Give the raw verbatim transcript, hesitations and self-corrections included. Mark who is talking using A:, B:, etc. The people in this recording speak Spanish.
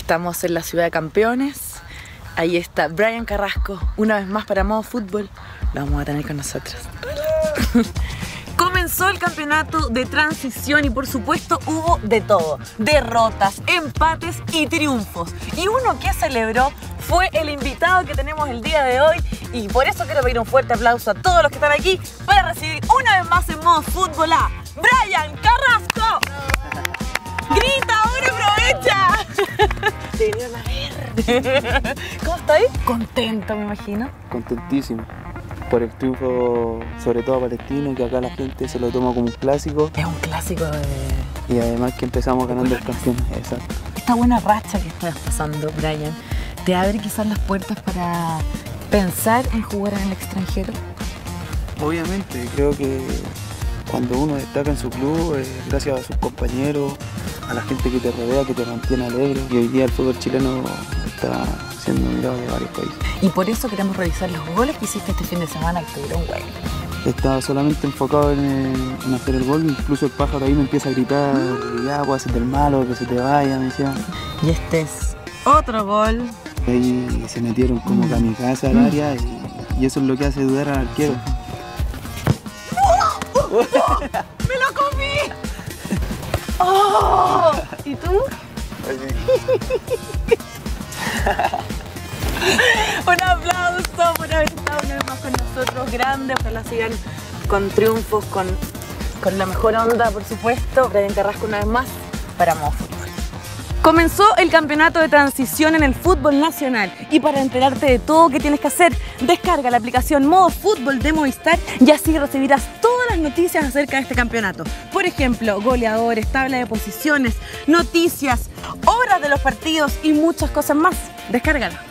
A: Estamos en la ciudad de campeones. Ahí está Brian Carrasco, una vez más para Modo Fútbol. Lo vamos a tener con nosotros. Comenzó el campeonato de transición y por supuesto hubo de todo. Derrotas, empates y triunfos. Y uno que celebró fue el invitado que tenemos el día de hoy. Y por eso quiero pedir un fuerte aplauso a todos los que están aquí para recibir una vez más en Modo Fútbol a Brian Carrasco. ¡Grita, ahora aprovecha! Te vinieron a ver. ¿Cómo estáis? Contento, me imagino.
B: Contentísimo por el triunfo, sobre todo palestino, que acá la gente se lo toma como un clásico.
A: Es un clásico de...
B: Y además que empezamos ganando el campeón. Exacto.
A: Esta buena racha que estás pasando, Brian, ¿te abre quizás las puertas para pensar en jugar en el extranjero?
B: Obviamente, creo que cuando uno destaca en su club, eh, gracias a sus compañeros, a la gente que te rodea, que te mantiene alegre. Y hoy día el fútbol chileno está siendo mirado de varios países.
A: Y por eso queremos revisar los goles que hiciste este fin de semana, que tuvieron güey.
B: Estaba solamente enfocado en, en hacer el gol, incluso el pájaro ahí me empieza a gritar, mm. ya, pues hacete el malo, que se te vaya, me decía.
A: Y este es otro gol.
B: Ahí se metieron como mm. kamikaze al mm. área y, y eso es lo que hace dudar al arquero.
A: ¡Oh! ¡Me lo comí! ¡Oh! ¿Y tú? Un aplauso por haber estado una vez más con nosotros, grande, ojalá sigan con triunfos, con, con la mejor onda, por supuesto. Brian Carrasco una vez más para Modo Fútbol. Comenzó el campeonato de transición en el fútbol nacional y para enterarte de todo que tienes que hacer, descarga la aplicación Modo Fútbol de Movistar y así recibirás todas las noticias acerca de este campeonato. Por ejemplo, goleadores, tabla de posiciones, noticias, horas de los partidos y muchas cosas más. Descárgala.